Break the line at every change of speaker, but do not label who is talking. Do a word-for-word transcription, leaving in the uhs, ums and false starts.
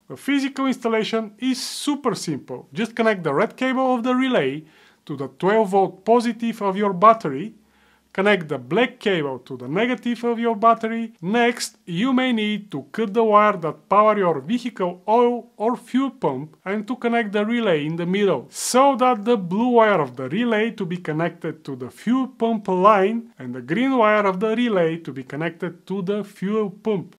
The physical installation is super simple. Just connect the red cable of the relay to the twelve volt positive of your battery. Connect the black cable to the negative of your battery. Next, you may need to cut the wire that power your vehicle oil or fuel pump and to connect the relay in the middle, so that the blue wire of the relay to be connected to the fuel pump line and the green wire of the relay to be connected to the fuel pump.